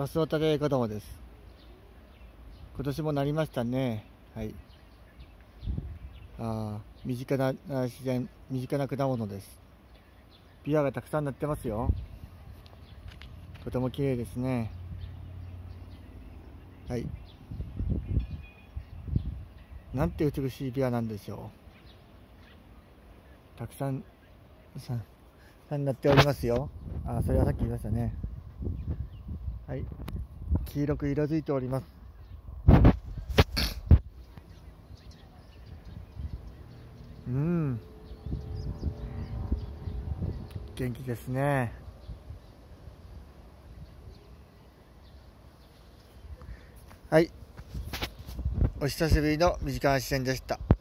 バスオタで子供です。今年もなりましたね。はい。身近な自然、身近な果物です。ビワがたくさんなってますよ。とても綺麗ですね。はい。なんて美しいビワなんでしょう。たくさんなっておりますよ。それはさっき言いましたね。はい。黄色く色づいております。元気ですね。はい。お久しぶりの身近な自然でした。